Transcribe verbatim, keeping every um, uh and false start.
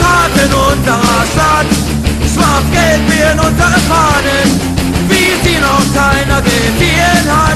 hart in unserer Stadt. Schwarz-Gelb wie in unseren Fahnen.